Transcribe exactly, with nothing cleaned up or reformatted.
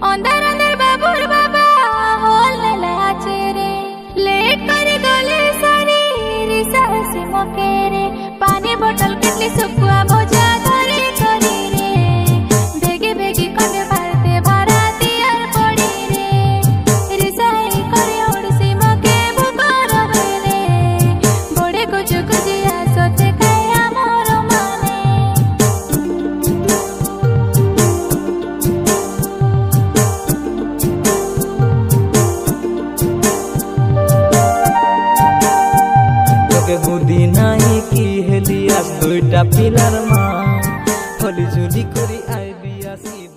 अंदर अंदर बाबूर बाबा होल लाचे रे लेट कर गले सारी रिसा से मके रे पानी बोतल कितली सुकुआ बोझा धरे करी रे बेगी बेगी कने भारते भारती यार पड़ी रे रिसा ही करे और सी मके बुकर रे बड़े कुछ कुछ सोचे खाया मोर माने तोके बुद्धि नाही की हेलिया दुईटा पिलर मा होली जुली करी आई बियासी।